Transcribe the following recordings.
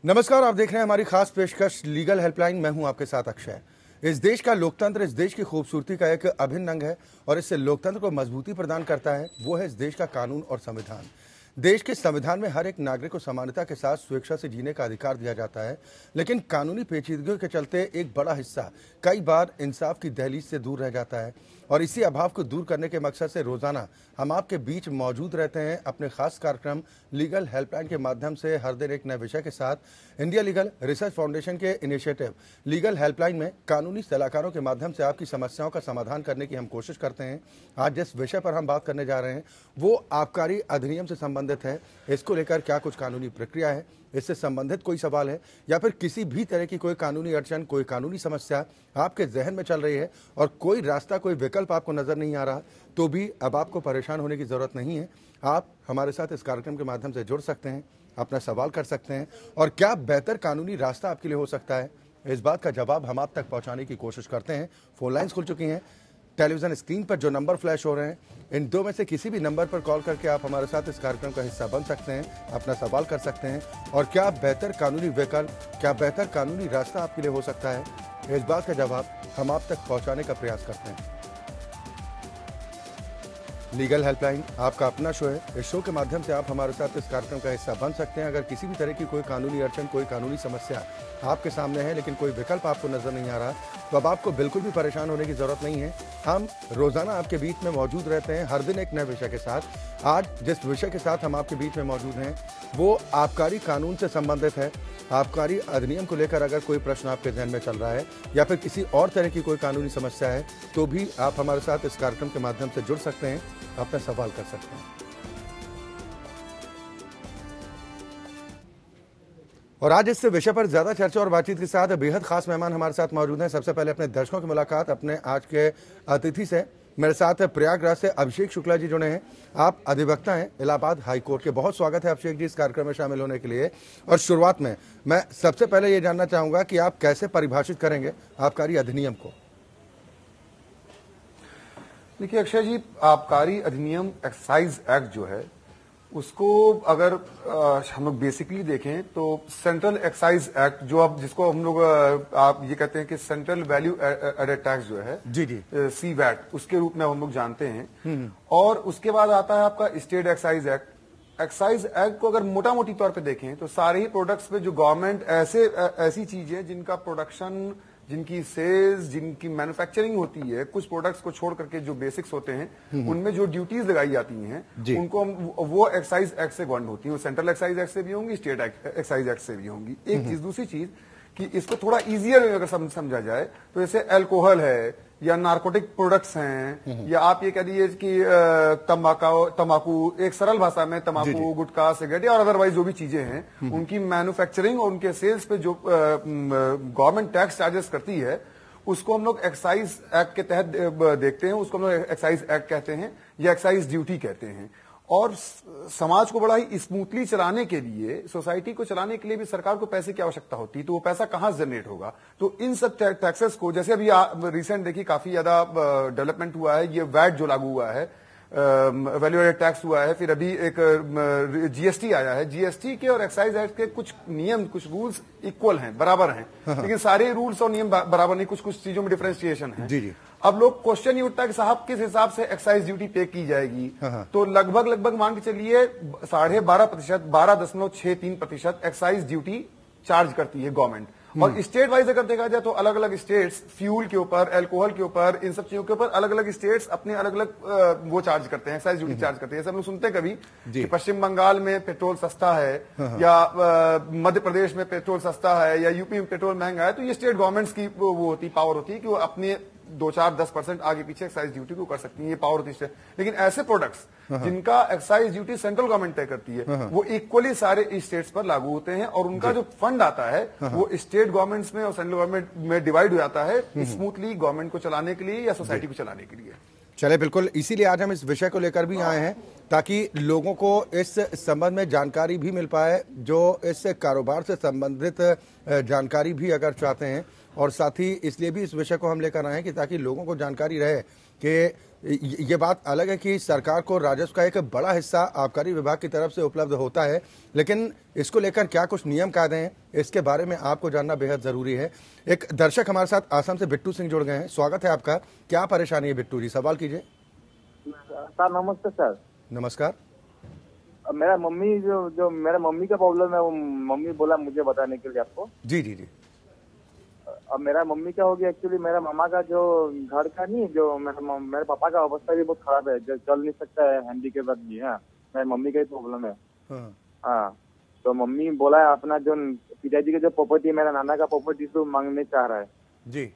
नमस्कार, आप देख रहे हैं हमारी खास पेशकश लीगल हेल्पलाइन। मैं हूं आपके साथ अक्षय। इस देश का लोकतंत्र इस देश की खूबसूरती का एक अभिन्न अंग है और इससे लोकतंत्र को मजबूती प्रदान करता है वो है इस देश का कानून और संविधान। देश के संविधान में हर एक नागरिक को समानता के साथ स्वेच्छा से जीने का अधिकार दिया जाता है, लेकिन कानूनी पेचीदगियों के चलते एक बड़ा हिस्सा कई बार इंसाफ की दहलीज से दूर रह जाता है और इसी अभाव को दूर करने के मकसद से रोजाना हम आपके बीच मौजूद रहते हैं अपने खास कार्यक्रम लीगल हेल्पलाइन के माध्यम से। हर दिन एक नए विषय के साथ इंडिया लीगल रिसर्च फाउंडेशन के इनिशिएटिव लीगल हेल्पलाइन में कानूनी सलाहकारों के माध्यम से आपकी समस्याओं का समाधान करने की हम कोशिश करते हैं। आज जिस विषय पर हम बात करने जा रहे हैं वो आबकारी अधिनियम से संबंधित है। इसको लेकर क्या कुछ कानूनी प्रक्रिया है, इससे संबंधित कोई सवाल है या फिर किसी भी तरह की कोई कानूनी अड़चन, कोई कानूनी समस्या आपके जहन में चल रही है और कोई रास्ता, कोई विकल्प आपको नजर नहीं आ रहा, तो भी अब आपको परेशान होने की जरूरत नहीं है। आप हमारे साथ इस कार्यक्रम के माध्यम से जुड़ सकते हैं, अपना सवाल कर सकते हैं और क्या बेहतर कानूनी रास्ता आपके लिए हो सकता है, इस बात का जवाब हम आप तक पहुंचाने की कोशिश करते हैं। फोन लाइन्स खुल चुकी हैं। टेलीविजन स्क्रीन पर जो नंबर फ्लैश हो रहे हैं, इन दो में से किसी भी नंबर पर कॉल करके आप हमारे साथ इस कार्यक्रम का हिस्सा बन सकते हैं, अपना सवाल कर सकते हैं और क्या बेहतर कानूनी विकल्प, क्या बेहतर कानूनी रास्ता आपके लिए हो सकता है, इस बात का जवाब हम आप तक पहुंचाने का प्रयास करते हैं। लीगल हेल्पलाइन आपका अपना शो है। इस शो के माध्यम से आप हमारे साथ इस कार्यक्रम का हिस्सा बन सकते हैं। अगर किसी भी तरह की कोई कानूनी अड़चन, कोई कानूनी समस्या आपके सामने है लेकिन कोई विकल्प आपको नजर नहीं आ रहा, तो अब आपको बिल्कुल भी परेशान होने की जरूरत नहीं है। हम रोजाना आपके बीच में मौजूद रहते हैं, हर दिन एक नए विषय के साथ। आज जिस विषय के साथ हम आपके बीच में मौजूद हैं वो आबकारी कानून से संबंधित है। आबकारी अधिनियम को लेकर अगर कोई प्रश्न आपके जहन में चल रहा है या फिर किसी और तरह की कोई कानूनी समस्या है, तो भी आप हमारे साथ इस कार्यक्रम के माध्यम से जुड़ सकते हैं, अपना सवाल कर सकते हैं। और आज इस विषय पर ज्यादा चर्चा और बातचीत के साथ बेहद खास मेहमान हमारे साथ मौजूद हैं। सबसे पहले अपने दर्शकों की मुलाकात अपने आज के अतिथि से। मेरे साथ प्रयागराज से अभिषेक शुक्ला जी जुड़े हैं। आप अधिवक्ता हैं इलाहाबाद हाई कोर्ट के। बहुत स्वागत है अभिषेक जी इस कार्यक्रम में शामिल होने के लिए। और शुरुआत में मैं सबसे पहले ये जानना चाहूंगा कि आप कैसे परिभाषित करेंगे आबकारी अधिनियम को। देखिए अक्षय जी, आबकारी अधिनियम एक्साइज एक्ट जो है उसको अगर हम लोग बेसिकली देखें तो सेंट्रल एक्साइज एक्ट, जो अब जिसको हम लोग आप ये कहते हैं कि सेंट्रल वैल्यू एडेड टैक्स जो है जी जी CVAT, उसके रूप में हम लोग जानते हैं। और उसके बाद आता है आपका state excise act. Excise act को अगर मोटा मोटी तौर पे देखें तो सारे ही प्रोडक्ट्स पे जो गवर्नमेंट ऐसी चीजें जिनका प्रोडक्शन, जिनकी सेल्स, जिनकी मैन्युफैक्चरिंग होती है, कुछ प्रोडक्ट्स को छोड़ करके जो बेसिक्स होते हैं उनमें जो ड्यूटीज लगाई जाती हैं उनको वो एक्साइज एक्ट से गवर्न होती है। वो सेंट्रल एक्साइज एक्ट से भी होंगी, स्टेट एक्साइज एक्ट से भी होंगी। एक चीज। दूसरी चीज कि इसको थोड़ा इजियर में अगर समझा जाए तो जैसे अल्कोहल है या नार्कोटिक प्रोडक्ट्स हैं या आप ये कह दीजिए कि तंबाकू, एक सरल भाषा में तंबाकू, गुटखा, सिगरेट या अदरवाइज जो भी चीजें हैं उनकी मैन्युफैक्चरिंग और उनके सेल्स पे जो गवर्नमेंट टैक्स चार्जेस करती है उसको हम लोग एक्साइज एक्ट के तहत देखते हैं। उसको हम लोग एक्साइज एक्ट कहते हैं या एक्साइज ड्यूटी कहते हैं। और समाज को बड़ा ही स्मूथली चलाने के लिए, सोसाइटी को चलाने के लिए भी सरकार को पैसे की आवश्यकता होती है, तो वो पैसा कहां जनरेट होगा। तो इन सब टैक्सेस को, जैसे अभी रिसेंट देखिए काफी ज्यादा डेवलपमेट हुआ है, ये वैट जो लागू हुआ है, वैल्यू एडेड टैक्स हुआ है, फिर अभी एक GST आया है। GST के और एक्साइज एक्ट के कुछ नियम, कुछ रूल्स इक्वल हैं, बराबर हैं, लेकिन सारे रूल्स और नियम बराबर नहीं, कुछ कुछ चीजों में डिफरेंशिएशन है। जी जी। अब लोग क्वेश्चन ही उठता है कि साहब किस हिसाब से एक्साइज ड्यूटी पे की जाएगी। तो लगभग मान के चलिए 12.5%, 12.63% एक्साइज ड्यूटी चार्ज करती है गवर्नमेंट। और स्टेट वाइज अगर देखा जाए तो अलग अलग स्टेट्स फ्यूल के ऊपर, अल्कोहल के ऊपर, इन सब चीजों के ऊपर अलग अलग स्टेट्स अपने अलग अलग वो चार्ज करते हैं, एक्साइज ड्यूटी चार्ज करते हैं। जैसे हम लोग सुनते हैं कभी कि पश्चिम बंगाल में पेट्रोल सस्ता है या मध्य प्रदेश में पेट्रोल सस्ता है या यूपी में पेट्रोल महंगा है, तो ये स्टेट गवर्नमेंट्स की वो होती, पावर होती है कि वो अपने 2-4-10% आगे पीछे एक्साइज ड्यूटी को कर सकती है, ये पावर होती है। लेकिन ऐसे प्रोडक्ट्स जिनका एक्साइज ड्यूटी सेंट्रल गवर्नमेंट तय करती है वो इक्वली सारे स्टेट्स पर लागू होते हैं और उनका जो फंड आता है वो स्टेट गवर्नमेंट्स में और सेंट्रल गवर्नमेंट में डिवाइड हो जाता है स्मूथली गवर्नमेंट को चलाने के लिए या सोसाइटी को चलाने के लिए। चले, बिल्कुल, इसीलिए आज हम इस विषय को लेकर भी आए हैं ताकि लोगों को इस संबंध में जानकारी भी मिल पाए, जो इस कारोबार से संबंधित जानकारी भी अगर चाहते हैं, और साथ ही इसलिए भी इस विषय को हम लेकर आए हैं कि ताकि लोगों को जानकारी रहे कि ये बात अलग है कि सरकार को राजस्व का एक बड़ा हिस्सा आबकारी विभाग की तरफ से उपलब्ध होता है, लेकिन इसको लेकर क्या कुछ नियम कायदे हैं, इसके बारे में आपको जानना बेहद जरूरी है। एक दर्शक हमारे साथ आसाम से बिट्टू सिंह जुड़ गए हैं। स्वागत है आपका। क्या परेशानी है बिट्टू जी, सवाल कीजिए। सर नमस्ते सर। नमस्कार। मेरा मम्मी जो मेरा मम्मी का प्रॉब्लम है वो मम्मी बोला मुझे बताने के लिए आपको। जी जी जी। अब मेरा मम्मी क्या हो गया, एक्चुअली मेरा मामा का जो घर का नहीं, जो मेरे पापा का अवस्था भी बहुत खराब है, जो चल नहीं सकता है, हैंडीकेप भी है। मेरी मम्मी का ही प्रॉब्लम है। हाँ, तो मम्मी बोला है अपना जो पिताजी का जो प्रॉपर्टी, मेरा नाना का प्रॉपर्टी तो मांगने चाह रहा है। जी,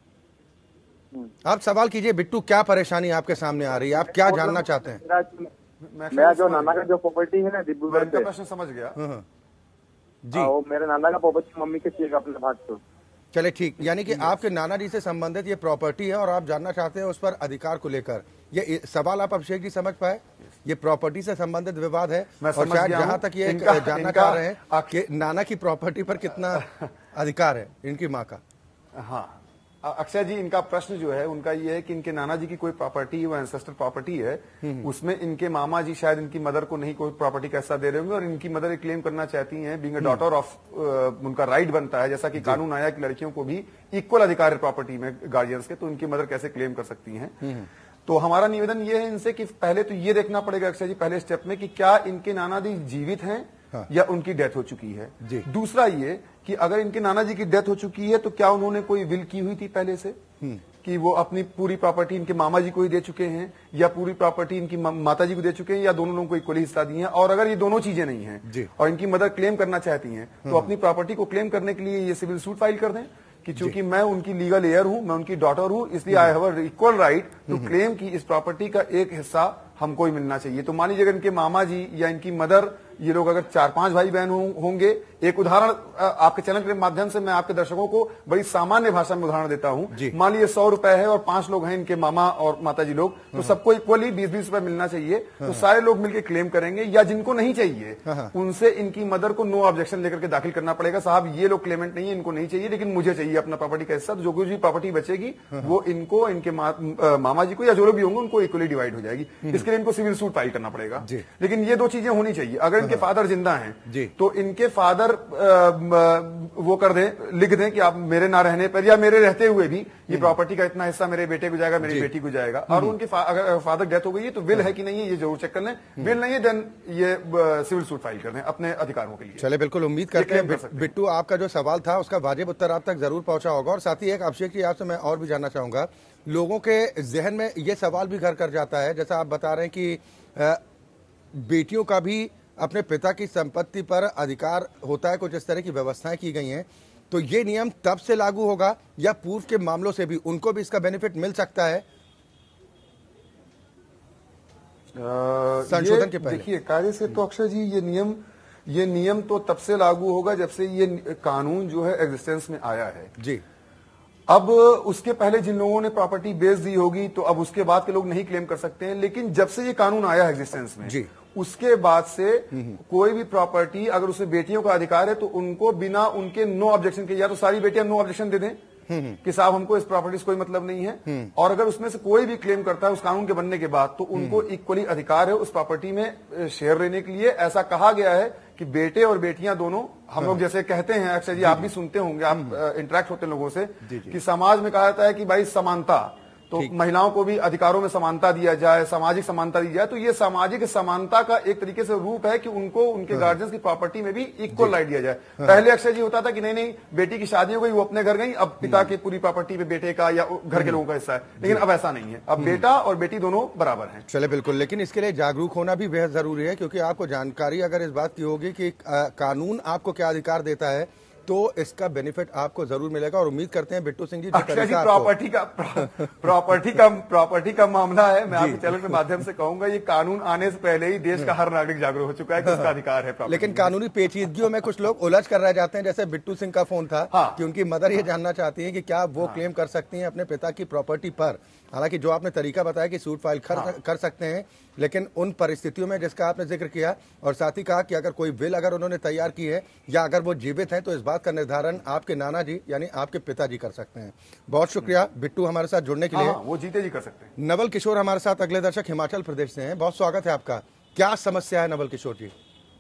आप सवाल कीजिए बिट्टू, क्या परेशानी आपके सामने आ रही है, आप क्या जानना चाहते हैं? मेरा जो नाना का जो प्रॉपर्टी है ना डिब्रूगढ़ पे, प्रश्न समझ गया जी, वो मेरे नाना का प्रॉपर्टी मम्मी के चाहिए अपने भाग को। चले ठीक, यानी कि आपके नाना जी से संबंधित ये प्रॉपर्टी है और आप जानना चाहते हैं उस पर अधिकार को लेकर। ये सवाल आप अभिषेक जी समझ पाए? ये प्रॉपर्टी से संबंधित विवाद है और शायद जहां तक ये जानना चाह रहे हैं कि नाना की प्रॉपर्टी पर कितना अधिकार है इनकी माँ का। हाँ अक्षय जी, इनका प्रश्न जो है उनका ये है कि इनके नाना जी की कोई प्रॉपर्टी, वो एंसेस्टर प्रॉपर्टी है, उसमें इनके मामा जी शायद इनकी मदर को नहीं कोई प्रॉपर्टी का हिस्सा दे रहे होंगे और इनकी मदर एक क्लेम करना चाहती हैं, बीइंग अ डॉटर ऑफ, उनका राइट बनता है, जैसा कि कानून आया कि लड़कियों को भी इक्वल अधिकार है प्रॉपर्टी में गार्जियंस के, तो इनकी मदर कैसे क्लेम कर सकती हैं। तो हमारा निवेदन ये है इनसे कि पहले तो ये देखना पड़ेगा अक्षय जी पहले स्टेप में कि क्या इनके नाना जी जीवित हैं या उनकी डेथ हो चुकी है। दूसरा ये कि अगर इनके नाना जी की डेथ हो चुकी है तो क्या उन्होंने कोई विल की हुई थी पहले से कि वो अपनी पूरी प्रॉपर्टी इनके मामा जी को ही दे चुके हैं या पूरी प्रॉपर्टी इनकी माता जी को दे चुके हैं या दोनों लोगों को इक्वली हिस्सा दिए हैं। और अगर ये दोनों चीजें नहीं हैं और इनकी मदर क्लेम करना चाहती हैं तो अपनी प्रॉपर्टी को क्लेम करने के लिए ये सिविल सूट फाइल कर दें कि चूंकि मैं उनकी लीगल हेयर हूं, मैं उनकी डॉटर हूं, इसलिए I have a equal right to claim कि इस प्रॉपर्टी का एक हिस्सा हमको ही मिलना चाहिए। तो मान लीजिए अगर इनके मामा जी या इनकी मदर, ये लोग अगर 4-5 भाई बहन होंगे, एक उदाहरण आपके चैनल के माध्यम से मैं आपके दर्शकों को बड़ी सामान्य भाषा में उदाहरण देता हूं। मान लीजिए 100 रुपए है और 5 लोग हैं इनके मामा और माता जी लोग, तो सबको इक्वली 20-20 रुपए मिलना चाहिए। तो सारे लोग मिलकर क्लेम करेंगे या जिनको नहीं चाहिए उनसे इनकी मदर को नो ऑब्जेक्शन लेकर के दाखिल करना पड़ेगा, साहब ये लोग क्लेमेंट नहीं है, इनको नहीं चाहिए लेकिन मुझे चाहिए अपना प्रॉपर्टी का हिस्सा। तो जो कुछ भी प्रॉपर्टी बचेगी वो इनको, इनके मामा जी को या जो लोग भी होंगे उनको इक्वली डिवाइड हो जाएगी। इसके लिए इनको सिविल सूट फाइल करना पड़ेगा। लेकिन ये दो चीजें होनी चाहिए। अगर इनके फादर जिंदा हैं तो इनके फादर वो कर दें, लिख दें कि आप मेरे ना रहने पर या मेरे रहते हुए भी ये प्रॉपर्टी का इतना हिस्सा मेरे बेटे को जाएगा, मेरी बेटी को जाएगा। और उनके अगर फादर डेथ हो गई है तो विल है कि नहीं है ये जरूर चेक कर लें। विल नहीं है देन ये सिविल सूट फाइल कर दें अपने अधिकारों के लिए। चले बिल्कुल, उम्मीद करते हैं बिट्टू आपका जो सवाल था उसका वाजिब उत्तर आप तक जरूर पहुंचा होगा। और साथ ही एक अभिषेक जी आपसे मैं और भी जानना चाहूंगा, लोगों के जहन में ये सवाल भी घर कर जाता है, जैसा आप बता रहे हैं कि बेटियों का भी अपने पिता की संपत्ति पर अधिकार होता है, कुछ इस तरह की व्यवस्थाएं की गई हैं, तो ये नियम तब से लागू होगा या पूर्व के मामलों से भी उनको भी इसका बेनिफिट मिल सकता है संशोधन के पहले? देखिए, कार्य से तो अक्षय जी ये नियम तो तब से लागू होगा जब से ये कानून जो है एग्जिस्टेंस में आया है जी। अब उसके पहले जिन लोगों ने प्रॉपर्टी बेच दी होगी तो अब उसके बाद के लोग नहीं क्लेम कर सकते हैं, लेकिन जब से ये कानून आया है एग्जिस्टेंस में जी, उसके बाद से कोई भी प्रॉपर्टी अगर उसमें बेटियों का अधिकार है तो उनको बिना उनके नो ऑब्जेक्शन के, या तो सारी बेटियां नो ऑब्जेक्शन दे दें कि साहब हमको इस प्रॉपर्टी से कोई मतलब नहीं है, और अगर उसमें से कोई भी क्लेम करता है उस कानून के बनने के बाद तो उनको इक्वली अधिकार है उस प्रॉपर्टी में शेयर लेने के लिए। ऐसा कहा गया है कि बेटे और बेटियां दोनों, हम लोग जैसे कहते हैं अक्षय जी, आप भी सुनते होंगे, आप इंटरेक्ट होते हैं लोगों से, कि समाज में कहा जाता है कि भाई समानता, तो महिलाओं को भी अधिकारों में समानता दिया जाए, सामाजिक समानता दी जाए। तो ये सामाजिक समानता का एक तरीके से रूप है कि उनको उनके गार्जियंस की प्रॉपर्टी में भी इक्वल राइट दिया जाए। पहले अक्षय जी होता था कि नहीं बेटी की शादी हो गई, वो अपने घर गई, अब पिता की पूरी प्रॉपर्टी में बेटे का या घर के लोगों का हिस्सा है, लेकिन अब ऐसा नहीं है, अब बेटा और बेटी दोनों बराबर हैं। चले बिल्कुल, लेकिन इसके लिए जागरूक होना भी बेहद जरूरी है, क्योंकि आपको जानकारी अगर इस बात की होगी कि कानून आपको क्या अधिकार देता है तो इसका बेनिफिट आपको जरूर मिलेगा। और उम्मीद करते हैं बिट्टू सिंह जी, प्रॉपर्टी का मामला है, मैं आपके चैनल के माध्यम से कहूंगा ये कानून आने से पहले ही देश का हर नागरिक जागरूक हो चुका है कि उसका अधिकार है। लेकिन कानूनी पेचीदगियों में कुछ लोग उलझ कर रह जाते हैं, जैसे बिट्टू सिंह का फोन था कि उनकी मदर ये जानना चाहती है कि क्या वो क्लेम कर सकती हैं अपने पिता की प्रॉपर्टी पर, हालांकि जो आपने तरीका बताया कि सूट फाइल कर सकते हैं, लेकिन उन परिस्थितियों में जिसका आपने जिक्र किया, और साथ ही कहा कि अगर कोई विल अगर उन्होंने तैयार की है या अगर वो जीवित हैं तो इस बात का निर्धारण आपके नाना जी यानी आपके पिताजी कर सकते हैं। बहुत शुक्रिया बिट्टू हमारे साथ जुड़ने के लिए। वो जीते जी कर सकते हैं। नवल किशोर हमारे साथ अगले दर्शक हिमाचल प्रदेश से हैं। बहुत स्वागत है आपका। क्या समस्या है नवल किशोर जी?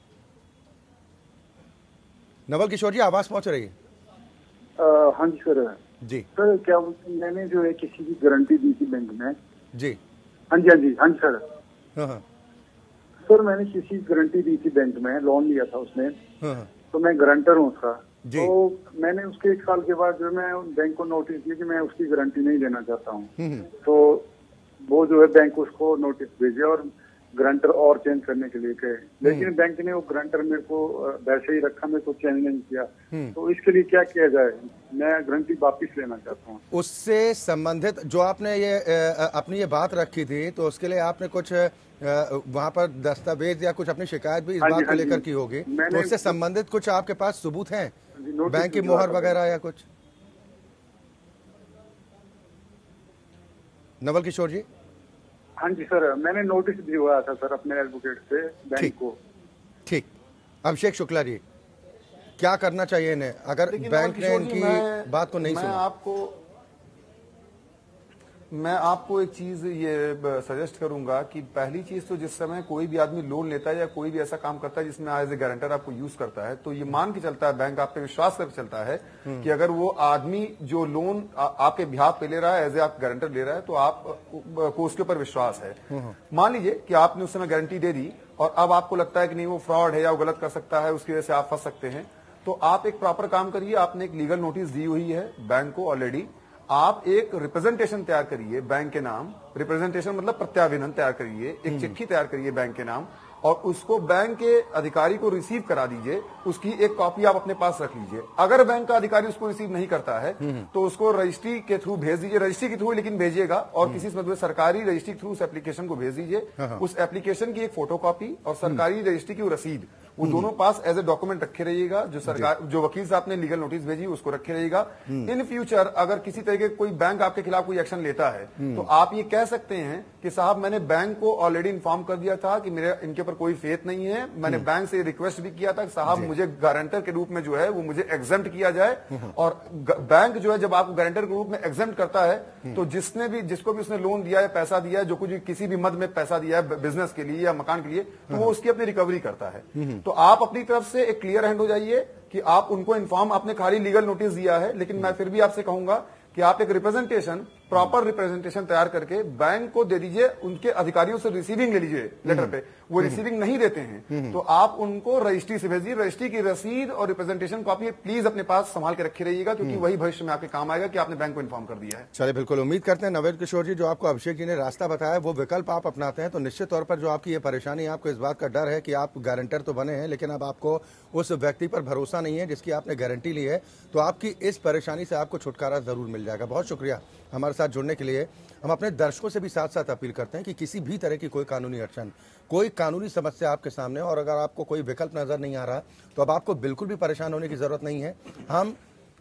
नवल किशोर जी आवाज पहुंच रही है? हाँ जी सर। जी सर क्या मैंने जो है किसी की गारंटी दी थी बैंक में। जी हाँ जी सर। हाँ सर मैंने किसी की गारंटी दी थी बैंक में, लोन लिया था उसने, हाँ तो मैं गारंटर हूँ उसका। जी। तो मैंने उसके 1 साल के बाद जो मैं बैंक को नोटिस दिया कि मैं उसकी गारंटी नहीं देना चाहता हूँ। तो वो जो है बैंक उसको नोटिस भेजे और गारंटर और चेंज करने के लिए कहे, लेकिन बैंक ने वो गारंटर मेरे को वैसे ही रखा, मेरे को चेंज नहीं किया। तो इसके लिए क्या किया जाए? मैं गारंटी वापिस लेना चाहता हूँ। उससे संबंधित जो आपने ये अपनी ये बात रखी थी, तो उसके लिए आपने कुछ वहाँ पर दस्तावेज या कुछ अपनी शिकायत भी इस बात को लेकर की होगी, तो उससे संबंधित कुछ आपके पास सबूत हैं, बैंक की मोहर वगैरह या कुछ? नवल किशोर जी। हाँ जी सर, मैंने नोटिस दिया था सर अपने एडवोकेट से बैंक को। ठीक। अभिषेक शुक्ला जी, क्या करना चाहिए इन्हें अगर बैंक ने इनकी बात को नहीं सुना? मैं आपको एक चीज ये सजेस्ट करूंगा कि पहली चीज तो जिस समय कोई भी आदमी लोन लेता है या कोई भी ऐसा काम करता है जिसमें एज ए गारंटर आपको यूज करता है, तो ये मान के चलता है, बैंक आप पे विश्वास करके चलता है कि अगर वो आदमी जो लोन आपके बिहाफ पे ले रहा है, एज ए आप गारंटर ले रहा है, तो आप को उसके ऊपर विश्वास है। मान लीजिए कि आपने उस समय गारंटी दे दी और अब आपको लगता है कि नहीं वो फ्रॉड है या वो गलत कर सकता है, उसकी वजह से आप फंस सकते हैं, तो आप एक प्रॉपर काम करिए। आपने एक लीगल नोटिस दी हुई है बैंक को ऑलरेडी, आप एक रिप्रेजेंटेशन तैयार करिए बैंक के नाम, रिप्रेजेंटेशन मतलब प्रत्यावेदन तैयार करिए, एक चिट्ठी तैयार करिए बैंक के नाम और उसको बैंक के अधिकारी को रिसीव करा दीजिए। उसकी एक कॉपी आप अपने पास रख लीजिए। अगर बैंक का अधिकारी उसको रिसीव नहीं करता है तो उसको रजिस्ट्री के थ्रू भेज दीजिए, रजिस्ट्री के थ्रू लेकिन भेजिएगा, और किसी मतलब सरकारी रजिस्ट्री के थ्रू उस एप्लीकेशन को भेज दीजिए। उस एप्लीकेशन की एक फोटोकॉपी और सरकारी रजिस्ट्री की रसीद, वो दोनों पास एज ए डॉक्यूमेंट रखे रहिएगा। जो सरकार जो वकील साहब ने लीगल नोटिस भेजी उसको रखे रहिएगा। इन फ्यूचर अगर किसी तरीके कोई बैंक आपके खिलाफ कोई एक्शन लेता है तो आप ये कह सकते हैं कि साहब मैंने बैंक को ऑलरेडी इन्फॉर्म कर दिया था कि मेरे इनके ऊपर कोई फेथ नहीं है, मैंने बैंक से रिक्वेस्ट भी किया था कि साहब मुझे गारंटर के रूप में जो है वो मुझे एग्जेम्प्ट किया जाए। और बैंक जो है जब आपको गारंटर के रूप में एग्जेम्प्ट करता है तो जिसको भी उसने लोन दिया है, पैसा दिया है, जो कुछ किसी भी मद में पैसा दिया है बिजनेस के लिए या मकान के लिए, तो वो उसकी अपनी रिकवरी करता है। तो आप अपनी तरफ से एक क्लियर हैंड हो जाइए कि आप उनको इन्फॉर्म, आपने खाली लीगल नोटिस दिया है, लेकिन मैं फिर भी आपसे कहूंगा कि आप एक रिप्रेजेंटेशन, प्रॉपर रिप्रेजेंटेशन तैयार करके बैंक को दे दीजिए। उनके अधिकारियों से रिसीविंग ले लीजिए लेटर पे, वो रिसीविंग नहीं देते हैं तो आप उनको रजिस्ट्री से भेजिए। रजिस्ट्री की रसीद और रिप्रेजेंटेशन कॉपी प्लीज अपने पास संभाल के रखे रहिएगा, क्योंकि वही भविष्य में आपके काम आएगा कि आपने बैंक को इन्फॉर्म कर दिया है। चलिए, बिल्कुल उम्मीद करते हैं नवल किशोर जी, जो आपको अभिषेक जी ने रास्ता बताया वो विकल्प आप अपनाते हैं तो निश्चित तौर पर जो आपकी ये परेशानी है, आपको इस बात का डर है कि आप गारंटर तो बने हैं लेकिन अब आपको उस व्यक्ति पर भरोसा नहीं है जिसकी आपने गारंटी ली है, तो आपकी इस परेशानी से आपको छुटकारा जरूर मिल जाएगा। बहुत शुक्रिया हमारे साथ जुड़ने के लिए। हम अपने दर्शकों से भी साथ साथ अपील करते हैं कि किसी भी तरह की कोई कानूनी अड़चन, कोई कानूनी समस्या आपके सामने और अगर आपको कोई विकल्प नजर नहीं आ रहा तो अब आपको बिल्कुल भी परेशान होने की जरूरत नहीं है। हम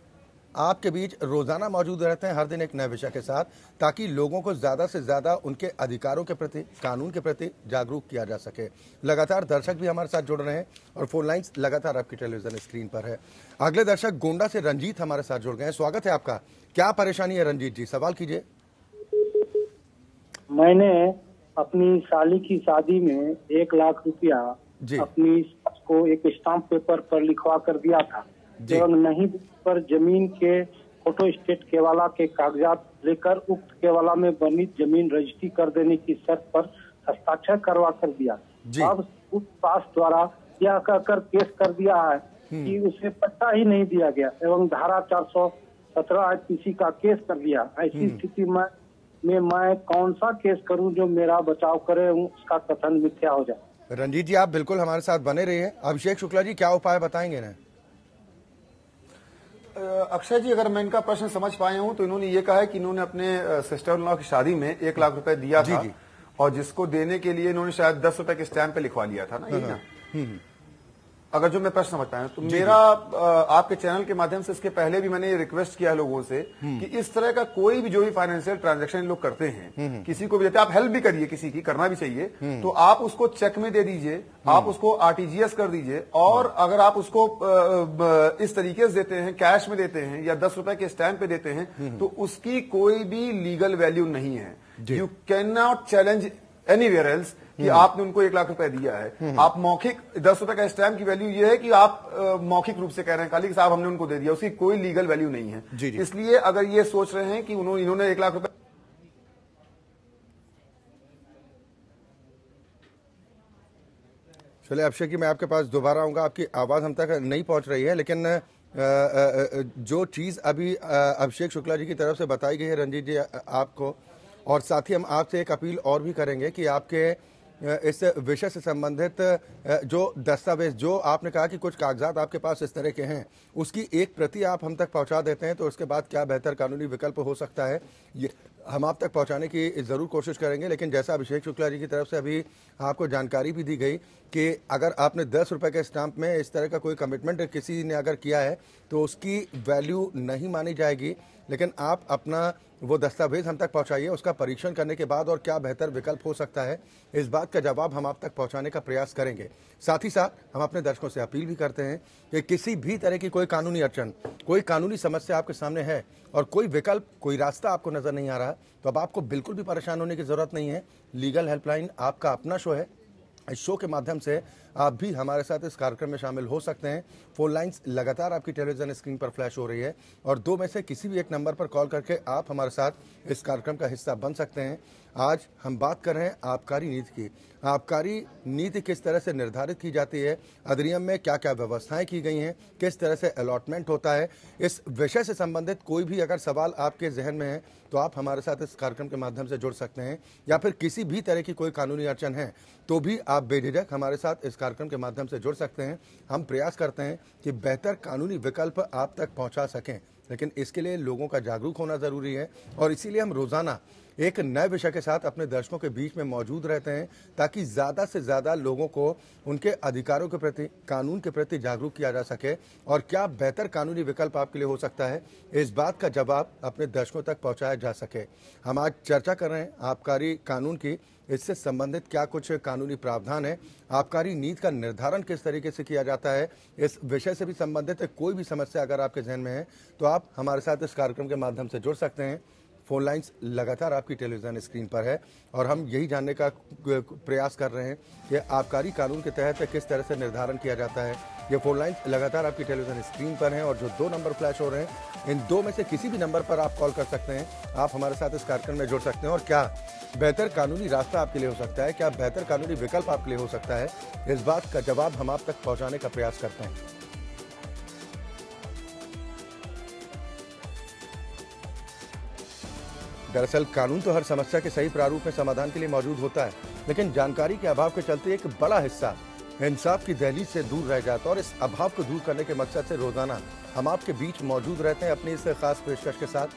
आपके बीच रोजाना मौजूद रहते हैं, हर दिन एक नए विषय के साथ, ताकि लोगों को ज्यादा से ज्यादा उनके अधिकारों के प्रति, कानून के प्रति जागरूक किया जा सके। लगातार दर्शक भी हमारे साथ जुड़ रहे हैं और फोन लाइंस लगातार आपकी टेलीविजन स्क्रीन पर है। अगले दर्शक गोंडा से रंजीत हमारे साथ जुड़ गए हैं। स्वागत है आपका। क्या परेशानी है रंजीत जी, सवाल कीजिए। मैंने अपनी साली की शादी में 1 लाख रुपया अपनी सास को एक स्टाम्प पेपर पर लिखवा कर दिया था एवं नहीं पर जमीन के फोटो स्टेट केवाला के कागजात लेकर उक्त केवाला में बनी जमीन रजिस्ट्री कर देने की शर्त पर हस्ताक्षर करवा कर दिया। अब उस पास द्वारा यह कहकर केस कर दिया है कि उसे पट्टा ही नहीं दिया गया एवं धारा 417 आईपीसी का केस कर दिया। ऐसी स्थिति में मैं कौन सा केस करूं जो मेरा बचाव करे, उसका कथन मिथ्या हो जाए। रंजीत जी, आप बिल्कुल हमारे साथ बने रहिए। अभिषेक शुक्ला जी, क्या उपाय बताएंगे ना? अक्षय जी, अगर मैं इनका प्रश्न समझ पाया हूं तो इन्होंने ये कहा है कि इन्होंने अपने सिस्टर इन लॉ की शादी में 1 लाख रुपए दिया था और जिसको देने के लिए इन्होंने शायद 10 रुपए के स्टैंप पे लिखवा लिया था ना, यही ना? अगर जो मैं प्रश्न समझ पाया तो मेरा आपके चैनल के माध्यम से इसके पहले भी मैंने रिक्वेस्ट किया है लोगों से कि इस तरह का कोई भी जो भी फाइनेंशियल ट्रांजैक्शन लोग करते हैं, किसी को भी देते, आप हेल्प भी करिए, किसी की करना भी चाहिए, तो आप उसको चेक में दे दीजिए, आप उसको आरटीजीएस कर दीजिए, और अगर आप उसको इस तरीके से देते हैं, कैश में देते हैं या 10 रुपए के स्टैम्प पे देते हैं, तो उसकी कोई भी लीगल वैल्यू नहीं है। You can not challenge anywhere else कि आपने उनको 1 लाख रुपए दिया है। आप मौखिक 10 रुपए का स्टैम्प की वैल्यू ये है कि आप मौखिक रूप से कह रहे हैं खाली कि साहब हमने उनको दे दिया, उसकी कोई लीगल वैल्यू नहीं है। इसलिए अगर ये सोच रहे हैं कि इन्होंने 1 लाख रुपए, चलिए अक्षय जी, मैं आपके पास दोबारा आऊंगा, आपकी आवाज हम तक नहीं पहुंच रही है, लेकिन जो चीज अभी अभिषेक शुक्ला जी की तरफ से बताई गई है रंजीत जी आपको, और साथ ही हम आपसे एक अपील और भी करेंगे कि आपके इस विषय से संबंधित जो दस्तावेज, जो आपने कहा कि कुछ कागजात आपके पास इस तरह के हैं, उसकी एक प्रति आप हम तक पहुंचा देते हैं, तो उसके बाद क्या बेहतर कानूनी विकल्प हो सकता है, ये हम आप तक पहुंचाने की ज़रूर कोशिश करेंगे। लेकिन जैसा अभिषेक शुक्ला जी की तरफ से अभी आपको जानकारी भी दी गई कि अगर आपने 10 रुपए के स्टाम्प में इस तरह का कोई कमिटमेंट किसी ने अगर किया है तो उसकी वैल्यू नहीं मानी जाएगी, लेकिन आप अपना वो दस्तावेज हम तक पहुंचाइए, उसका परीक्षण करने के बाद और क्या बेहतर विकल्प हो सकता है, इस बात का जवाब हम आप तक पहुंचाने का प्रयास करेंगे। साथ ही साथ हम अपने दर्शकों से अपील भी करते हैं कि किसी भी तरह की कोई कानूनी अड़चन, कोई कानूनी समस्या आपके सामने है और कोई विकल्प, कोई रास्ता आपको नजर नहीं आ रहा, तो अब आपको बिल्कुल भी परेशान होने की जरूरत नहीं है। लीगल हेल्पलाइन आपका अपना शो है, इस शो के माध्यम से आप भी हमारे साथ इस कार्यक्रम में शामिल हो सकते हैं। फोन लाइंस लगातार आपकी टेलीविजन स्क्रीन पर फ्लैश हो रही है और 2 में से किसी भी एक नंबर पर कॉल करके आप हमारे साथ इस कार्यक्रम का हिस्सा बन सकते हैं। आज हम बात कर रहे हैं आबकारी नीति की। आबकारी नीति किस तरह से निर्धारित की जाती है, अधिनियम में क्या क्या व्यवस्थाएं की गई हैं, किस तरह से अलॉटमेंट होता है, इस विषय से संबंधित कोई भी अगर सवाल आपके जहन में है तो आप हमारे साथ इस कार्यक्रम के माध्यम से जुड़ सकते हैं, या फिर किसी भी तरह की कोई कानूनी अड़चन है तो भी आप बेझिझक हमारे साथ इस कार्यक्रम के माध्यम से जुड़ सकते हैं। हम प्रयास करते हैं कि बेहतर कानूनी विकल्प आप तक पहुंचा सकें, लेकिन इसके लिए लोगों का जागरूक होना ज़रूरी है और इसीलिए हम रोज़ाना एक नए विषय के साथ अपने दर्शकों के बीच में मौजूद रहते हैं, ताकि ज़्यादा से ज़्यादा लोगों को उनके अधिकारों के प्रति, कानून के प्रति जागरूक किया जा सके और क्या बेहतर कानूनी विकल्प आपके लिए हो सकता है, इस बात का जवाब अपने दर्शकों तक पहुंचाया जा सके। हम आज चर्चा कर रहे हैं आबकारी कानून की, इससे संबंधित क्या कुछ कानूनी प्रावधान है, आबकारी नीति का निर्धारण किस तरीके से किया जाता है, इस विषय से भी संबंधित कोई भी समस्या अगर आपके जहन में है तो आप हमारे साथ इस कार्यक्रम के माध्यम से जुड़ सकते हैं। फोन लाइंस लगातार आपकी टेलीविजन स्क्रीन पर है और हम यही जानने का प्रयास कर रहे हैं कि आबकारी कानून के तहत किस तरह से निर्धारण किया जाता है। ये फोन लाइंस लगातार आपकी टेलीविजन स्क्रीन पर हैं और जो 2 नंबर फ्लैश हो रहे हैं, इन 2 में से किसी भी नंबर पर आप कॉल कर सकते हैं, आप हमारे साथ इस कार्यक्रम में जुड़ सकते हैं और क्या बेहतर कानूनी रास्ता आपके लिए हो सकता है, क्या बेहतर कानूनी विकल्प आपके लिए हो सकता है, इस बात का जवाब हम आप तक पहुँचाने का प्रयास करते हैं। दरअसल कानून तो हर समस्या के सही प्रारूप में समाधान के लिए मौजूद होता है, लेकिन जानकारी के अभाव के चलते एक बड़ा हिस्सा इंसाफ की दहलीज से दूर रह जाता है और इस अभाव को दूर करने के मकसद से रोजाना हम आपके बीच मौजूद रहते हैं अपनी इस खास पेशकश के साथ।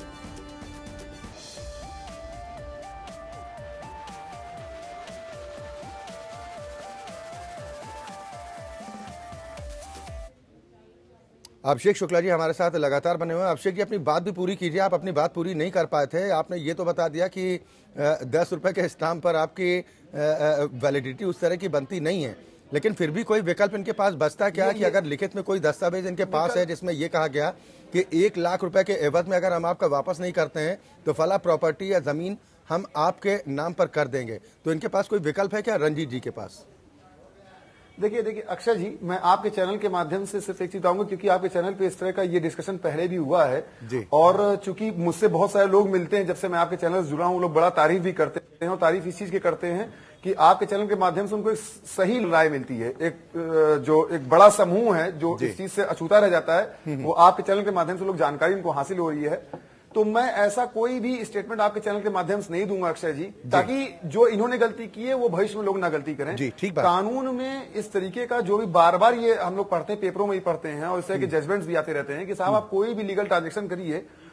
अभिषेक शुक्ला जी हमारे साथ लगातार बने हुए हैं। अभिषेक जी, अपनी बात भी पूरी कीजिए, आप अपनी बात पूरी नहीं कर पाए थे। आपने ये तो बता दिया कि 10 रुपए के स्टाम्प पर आपकी वैलिडिटी उस तरह की बनती नहीं है, लेकिन फिर भी कोई विकल्प इनके पास बचता क्या कि अगर लिखित में कोई दस्तावेज इनके पास है जिसमें यह कहा गया कि 1 लाख रुपए के एवज में अगर हम आपका वापस नहीं करते हैं तो फला प्रॉपर्टी या जमीन हम आपके नाम पर कर देंगे, तो इनके पास कोई विकल्प है क्या रंजीत जी के पास? देखिए अक्षय जी, मैं आपके चैनल के माध्यम से सिर्फ एक चीज बताऊंगा, क्योंकि आपके चैनल पे इस तरह का ये डिस्कशन पहले भी हुआ है जी। और चूंकि मुझसे बहुत सारे लोग मिलते हैं जब से मैं आपके चैनल से जुड़ा हूं, लोग बड़ा तारीफ भी करते हैं और तारीफ इस चीज के करते हैं कि आपके चैनल के माध्यम से उनको एक सही राय मिलती है। एक बड़ा समूह है जो इस चीज से अछूता रह जाता है, वो आपके चैनल के माध्यम से लोग जानकारी उनको हासिल हो रही है। तो मैं ऐसा कोई भी स्टेटमेंट आपके चैनल के माध्यम से नहीं दूंगा अक्षय जी, ताकि जो इन्होंने गलती की है वो भविष्य में लोग ना गलती करें। जी, ठीक बात। कानून में इस तरीके का जो भी बार बार ये हम लोग पढ़ते हैं, पेपरों में ही पढ़ते हैं और इस तरह के जजमेंट्स भी आते रहते हैं कि साहब आप कोई भी लीगल ट्रांजेक्शन करिए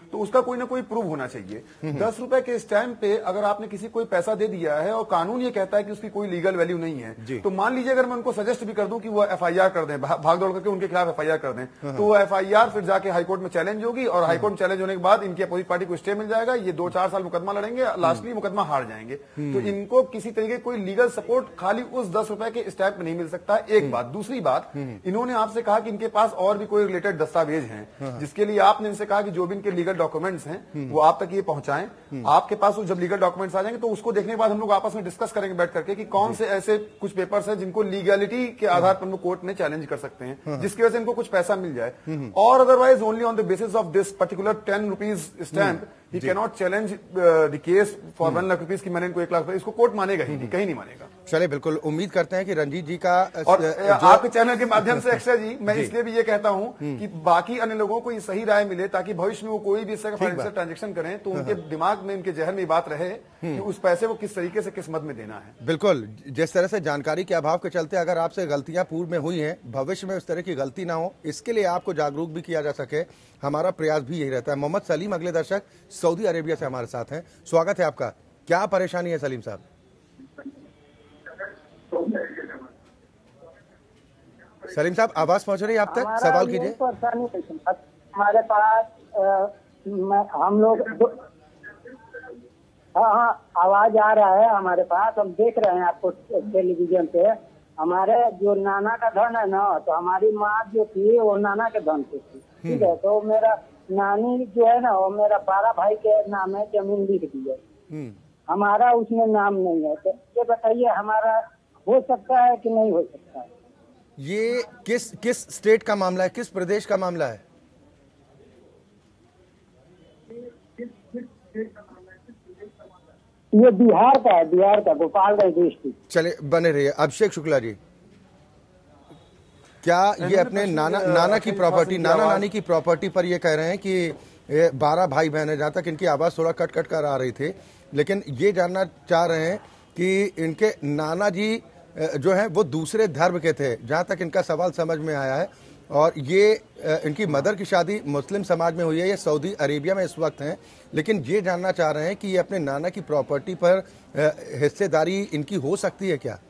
तो उसका कोई ना कोई प्रूफ होना चाहिए। 10 रुपए के स्टैंप पे अगर आपने किसी कोई पैसा दे दिया है और कानून ये कहता है कि उसकी कोई लीगल वैल्यू नहीं है, तो मान लीजिए अगर मैं उनको सजेस्ट भी कर दूं कि वो FIR कर दें, भाग दौड़ करके उनके खिलाफ FIR कर दें, तो वो FIR फिर जाके हाईकोर्ट में चैलेंज होगी और हाईकोर्ट में चैलेंज होने के बाद इनकी अपोजिट पार्टी को स्टे मिल जाएगा, ये 2-4 साल मुकदमा लड़ेंगे, लास्टली मुकदमा हार जाएंगे। तो इनको किसी तरीके कोई लीगल सपोर्ट खाली उस 10 रुपए के स्टैंप में नहीं मिल सकता। एक बात। दूसरी बात, इन्होंने आपसे कहा कि इनके पास और भी कोई रिलेटेड दस्तावेज हैं, जिसके लिए आपने इनसे कहा कि जो भी इनके लीगल डॉक्यूमेंट्स हैं वो आप तक ये पहुंचाएं। आपके पास जब लीगल डॉक्यूमेंट्स आ जाएंगे तो उसको देखने के बाद हम लोग आपस में डिस्कस करेंगे बैठ करके कि कौन से ऐसे कुछ पेपर्स हैं जिनको लीगलिटी के आधार पर कोर्ट में चैलेंज कर सकते हैं, जिसकी वजह से इनको कुछ पैसा मिल जाए। और otherwise only on the basis of this particular 10 rupees stamp ही can not challenge the case for 1 lakh rupees की मैंने इनको 1 लाख रुपए, इसको कोर्ट मानेगा ही नहीं, कहीं नहीं मानेगा। चलिए, बिल्कुल उम्मीद करते हैं कि रंजीत जी का और आपके चैनल के माध्यम से अक्षय जी, मैं इसलिए भी ये कहता हूं कि बाकी अन्य लोगों को ये सही राय मिले ताकि भविष्य में वो कोई भी इस तरह का फाइनेंशियल ट्रांजेक्शन करें तो उनके दिमाग में, इनके जहन में ये बात रहे कि उस पैसे को किस तरीके से किस मद में देना है। बिल्कुल, जिस तरह से जानकारी के अभाव के चलते अगर आपसे गलतियां पूर्व में हुई हैं, भविष्य में उस तरह की गलती ना हो, इसके लिए आपको जागरूक भी किया जा सके, हमारा प्रयास भी यही रहता है। मोहम्मद सलीम अगले दर्शक सऊदी अरेबिया से हमारे साथ हैं, स्वागत है आपका। क्या परेशानी है सलीम साहब? सलीम साहब, आवाज पहुंच रही है आप तक? सवाल कीजिए। हमारे पास हम लोग हाँ, आवाज आ रहा है हमारे पास, हम देख रहे हैं आपको टेलीविजन पे। हमारे जो नाना का धन है ना, तो हमारी माँ जो थी वो नाना के धन पे थी, ठीक है। तो मेरा नानी जो है ना, वो मेरा बड़ा भाई के नाम है, जमीन लिख दी है, हमारा उसमें नाम नहीं है। तो ये बताइए, हमारा हो सकता है कि नहीं हो सकता है? ये किस स्टेट का मामला है, किस प्रदेश का मामला है? ये बिहार का है, बिहार का, गोपालगंज डिस्ट्रिक्ट। चले, बने रहिए। अभिषेक शुक्ला जी, क्या ये अपने नाना की प्रॉपर्टी, नाना नानी की प्रॉपर्टी पर ये कह रहे हैं कि 12 भाई बहन है, जहाँ तक इनकी आवाज़ थोड़ा कट कट कर आ रही थी, लेकिन ये जानना चाह रहे हैं कि इनके नाना जी जो हैं वो दूसरे धर्म के थे, जहाँ तक इनका सवाल समझ में आया है, और ये इनकी मदर की शादी मुस्लिम समाज में हुई है, ये सऊदी अरेबिया में इस वक्त हैं, लेकिन ये जानना चाह रहे हैं कि ये अपने नाना की प्रॉपर्टी पर हिस्सेदारी इनकी हो सकती है क्या?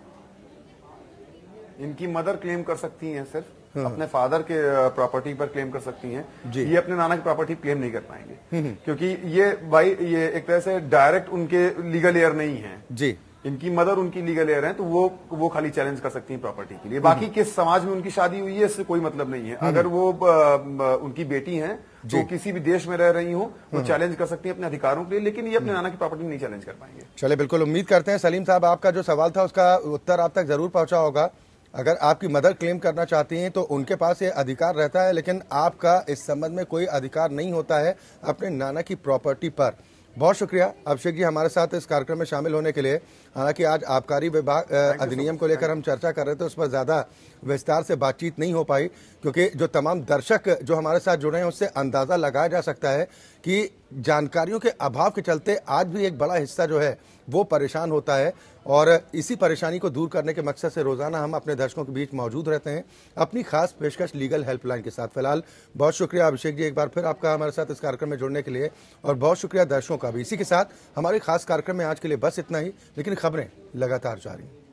इनकी मदर क्लेम कर सकती हैं, सिर्फ अपने फादर के प्रॉपर्टी पर क्लेम कर सकती हैं। ये अपने नाना की प्रॉपर्टी क्लेम नहीं कर पाएंगे, क्योंकि ये भाई ये एक तरह से डायरेक्ट उनके लीगल एयर नहीं है जी। इनकी मदर उनकी लीगल एयर है, तो वो खाली चैलेंज कर सकती हैं प्रॉपर्टी के लिए। बाकी किस समाज में उनकी शादी हुई है इससे कोई मतलब नहीं है। अगर वो उनकी बेटी हैं जो किसी भी देश में रह रही हो, वो चैलेंज कर सकती हैं अपने अधिकारों के लिए, लेकिन ये अपने नाना की प्रॉपर्टी नहीं चैलेंज कर पाएंगे। चलिए, बिल्कुल उम्मीद करते हैं सलीम साहब आपका जो सवाल था उसका उत्तर आप तक जरूर पहुंचा होगा। अगर आपकी मदर क्लेम करना चाहती हैं तो उनके पास ये अधिकार रहता है, लेकिन आपका इस संबंध में कोई अधिकार नहीं होता है अपने नाना की प्रॉपर्टी पर। बहुत शुक्रिया अभिषेक जी हमारे साथ इस कार्यक्रम में शामिल होने के लिए। हालांकि आज आबकारी विभाग अधिनियम को लेकर हम चर्चा कर रहे थे, उस पर ज़्यादा विस्तार से बातचीत नहीं हो पाई, क्योंकि जो तमाम दर्शक जो हमारे साथ जुड़े हैं उससे अंदाज़ा लगाया जा सकता है कि जानकारियों के अभाव के चलते आज भी एक बड़ा हिस्सा जो है वो परेशान होता है, और इसी परेशानी को दूर करने के मकसद से रोज़ाना हम अपने दर्शकों के बीच मौजूद रहते हैं अपनी खास पेशकश लीगल हेल्पलाइन के साथ। फिलहाल बहुत शुक्रिया अभिषेक जी एक बार फिर आपका हमारे साथ इस कार्यक्रम में जुड़ने के लिए, और बहुत शुक्रिया दर्शकों का भी। इसी के साथ हमारे खास कार्यक्रम में आज के लिए बस इतना ही, लेकिन खबरें लगातार जारी।